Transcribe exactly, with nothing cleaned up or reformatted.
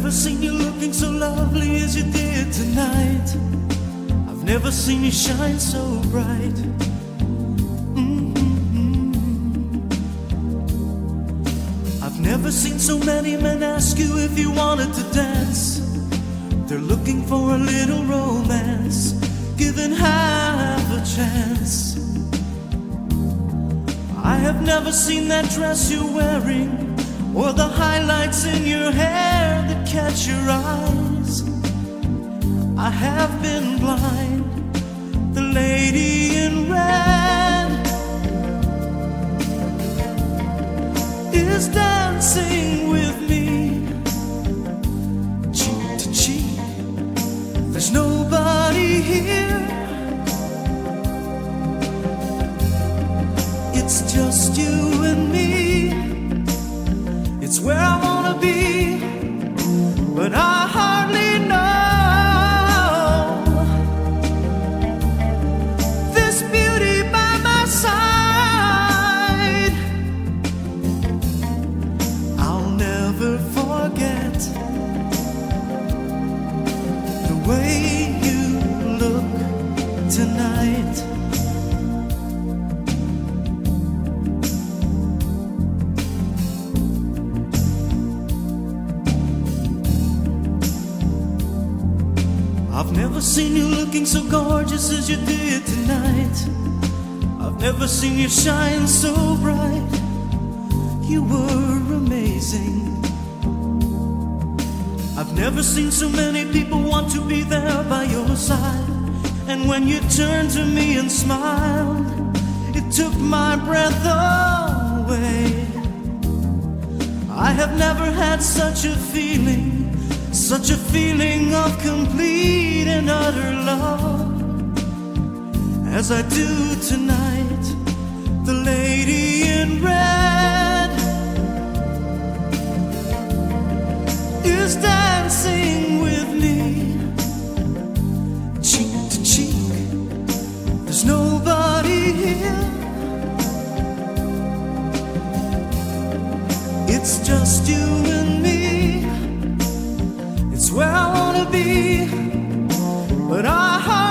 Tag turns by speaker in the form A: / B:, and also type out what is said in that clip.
A: never seen you looking so lovely as you did tonight. I've never seen you shine so bright. Mm-hmm. I've never seen so many men ask you if you wanted to dance. They're looking for a little romance, given half a chance. I have never seen that dress you're wearing, or the highlights in your hair that catch your eyes. I have been blind. The lady in red is dancing with me, cheek to cheek. There's nobody here. It's just you and me. It's where I wanna be, but I hardly know this beauty by my side. I'll never forget the way you look tonight. I've never seen you looking so gorgeous as you did tonight. I've never seen you shine so bright. You were amazing. I've never seen so many people want to be there by your side. And when you turned to me and smiled, it took my breath away. I have never had such a feeling, such a feeling of complete and utter love as I do tonight. The lady in red is dancing with me, cheek to cheek. There's nobody here. It's just you and me. It's where I wanna be, but I